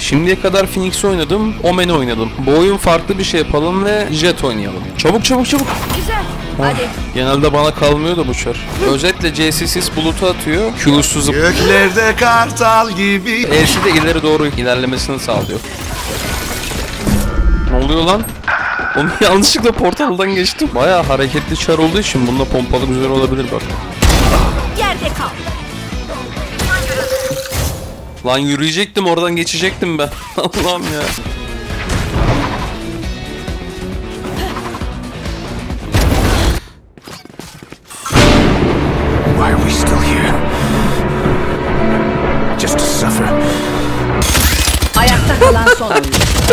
Şimdiye kadar Phoenix oynadım, Omen'i oynadım. Bu oyun farklı bir şey yapalım ve Jet oynayalım. Çabuk çabuk çabuk. Güzel. Hadi. Genelde bana kalmıyor da bu çar. Özetle CS'siz bulutu atıyor. Q'su zıplıyor. Göklerde kartal gibi. E'si de ileri doğru ilerlemesini sağlıyor. Ne oluyor lan? Onu yanlışlıkla portaldan geçtim. Bayağı hareketli çar olduğu için bunda pompalı güzel olabilir bak. Yerde kal. Lan yürüyecektim, oradan geçecektim ben. Allah'ım ya. Why are we still here? Just to suffer. Ayakta kalan son oyuncu.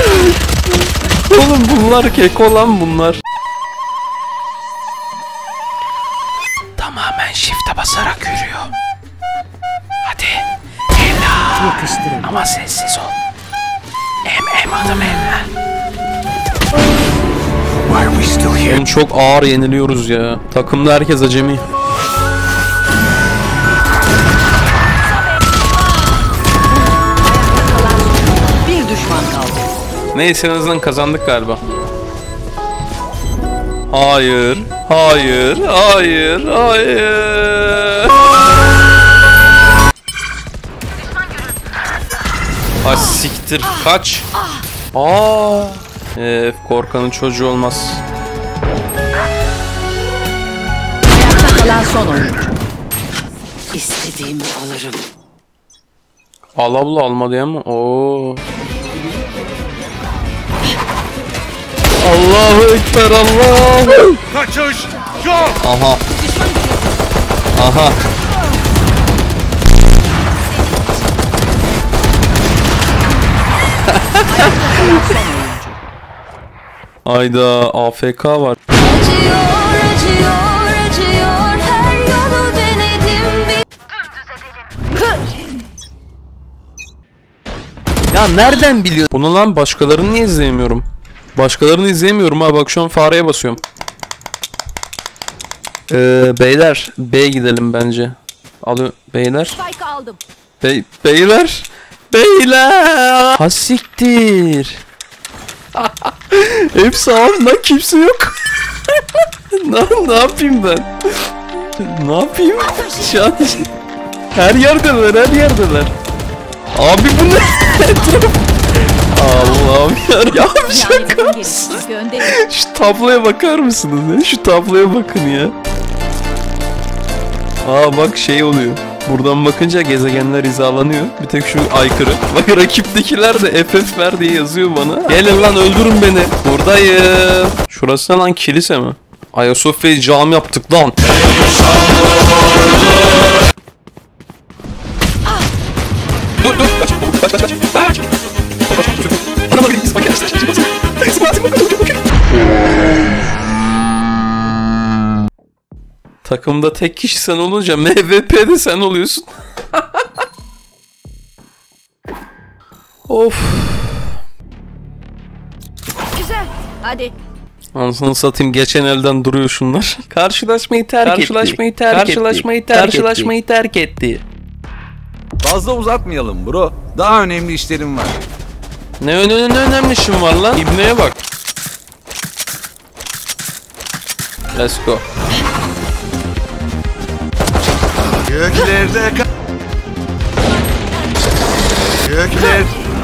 Oğlum bunlar keko lan bunlar. Tamamen shift'e basarak yürüyor. Hadi. Ella. Yakıştırın. Ama sessiz ol. Em adım Ella. Why are we still here? Oğlum çok ağır yeniliyoruz ya. Takımda herkes acemi. Bir düşman kaldı. Neyse en azından kazandık galiba. Hayır. Hayır. Hayır. Hayır. Ha siktir. Kaç. Korkanın çocuğu olmaz. Ayakta kalan son oyuncu. İstediğimi alırım. Al abla alma diye mi? Oo. Allahu Ekber Allahu. Kaçış yok. Aha. Aha. Ayda AFK var. Acıyor, acıyor, acıyor. Her yolu denedim. Ya nereden biliyorsun? Bunu lan başkalarını niye izleyemiyorum? Başkalarını izleyemiyorum ha, bak şu an fareye basıyorum. Beyler B'ye gidelim bence. Alıyor beyler. Spike aldım. Beyler. Beyler. Ha siktir. Hepsi ağır lan, kimse yok. ne yapayım ben? Ne yapayım? Şu an her yerdeler, her yerdeler. Abi bu ne? Allah'ım ya. Ya şaka mısın? Şu tabloya bakar mısınız ya? Şu tabloya bakın ya. Bak şey oluyor. Buradan bakınca gezegenler hizalanıyor. Bir tek şu aykırı. Bak rakiptekiler de FF ver diye yazıyor bana. Gelin lan öldürün beni. Buradayım. Şurası lan kilise mi? Ayasofya'yı cami yaptık lan. Takımda tek kişi sen olunca MVP'de sen oluyorsun. Of. Güzel. Hadi. Anasını satayım, geçen elden duruyor şunlar. Karşılaşmayı terk etti. Fazla uzatmayalım bro. Daha önemli işlerim var. Ne önemli işin var lan? İbneye bak. Let's go. Göklerde Gökler.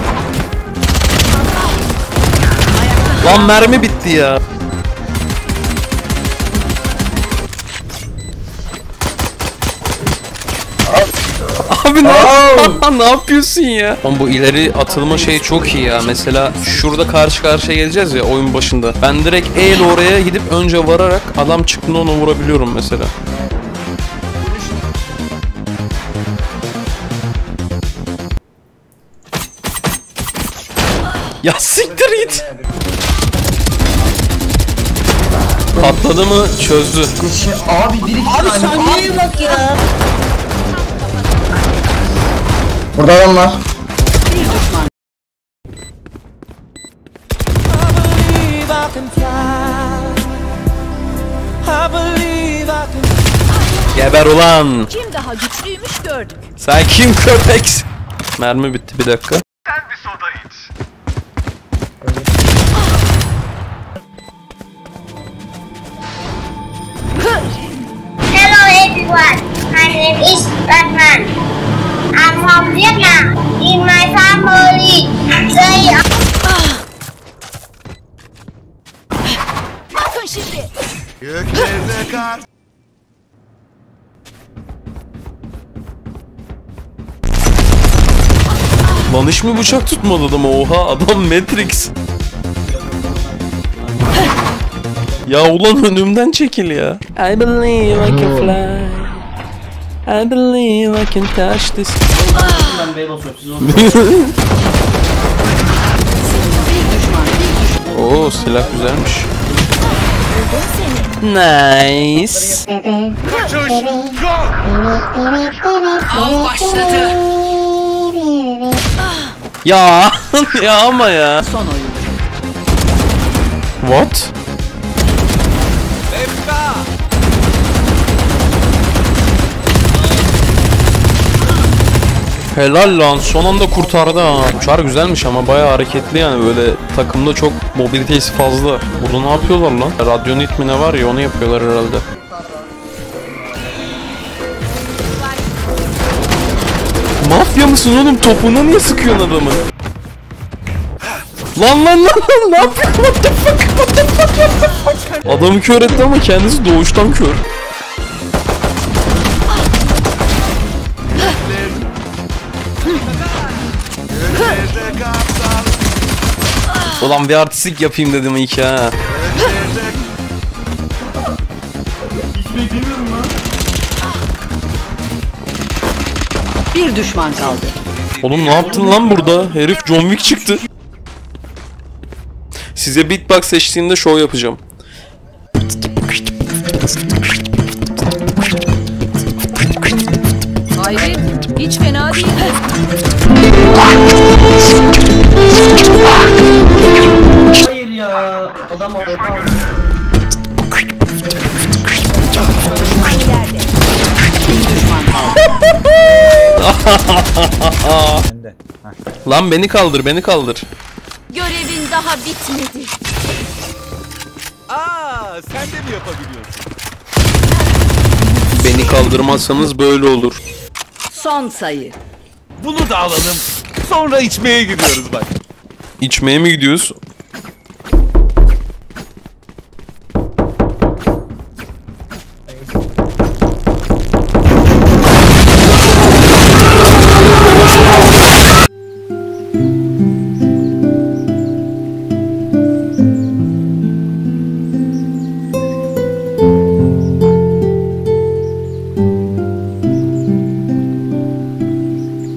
Lan mermi bitti ya. Abi ne yapıyorsun ya? Oğlum bu ileri atılma şeyi çok iyi ya. Mesela şurada karşı karşıya geleceğiz ya oyun başında. Ben direkt E ile oraya gidip önce vararak adam çıktığında onu vurabiliyorum mesela. Ya siktir git. Patladı mı çözdü. Abi saniyeye bak ya. Burada adam var. Geber ulan. Kim daha güçlüymüş gördük. Sen kim köpeksin? Mermi bitti, bir dakika. Hello everyone, my name is Ratman. I'm from Vietnam. In my family, they are... Bakın şimdi. Göklerde kar. Lan hiç mi bıçak tutmadı adam? Oha adam Matrix. Ya ulan önümden çekil ya. I believe I can fly. I believe I can touch this. Ben B'ye basıyorum siz onu. Oo silah güzelmiş. Nice. Kaçış yok. Av başladı. Ya ya ama ya. Son oyun. What? Helal lan son anda kurtardı ha. Uçar güzelmiş ama bayağı hareketli yani böyle takımda çok mobilitesi fazla. Burada ne yapıyorlar lan? Radyonit mi ne var ya onu yapıyorlar herhalde. Mafya mısın oğlum? Topuna niye sıkıyorsun adamı? Lan ne yapıyorsun? What the fuck? Adamı kör etti ama kendisi doğuştan kör. Göklerde kartal. Ulan bir artistik yapayım dedim ilk ha. Bir düşman kaldı. Oğlum ne yaptın lan burada? Herif John Wick çıktı. Size beatbox seçtiğinde show yapacağım. Hayret, hiç fena değil. Hayır ya. Adam orada. Bir düşman kaldı. Lan beni kaldır, beni kaldır. Görevin daha bitmedi. Aa, sen de mi yapabiliyorsun? Beni kaldırmazsanız böyle olur. Son sayı. Bunu da alalım. Sonra içmeye gidiyoruz bak. İçmeye mi gidiyoruz?